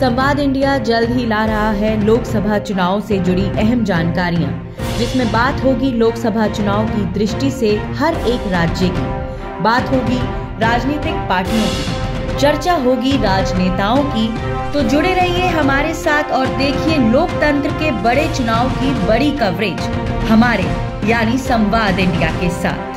संवाद इंडिया जल्द ही ला रहा है लोकसभा चुनाव से जुड़ी अहम जानकारियां, जिसमें बात होगी लोकसभा चुनाव की दृष्टि से हर एक राज्य की, बात होगी राजनीतिक पार्टियों की, चर्चा होगी राजनेताओं की। तो जुड़े रहिए हमारे साथ और देखिए लोकतंत्र के बड़े चुनाव की बड़ी कवरेज हमारे यानी संवाद इंडिया के साथ।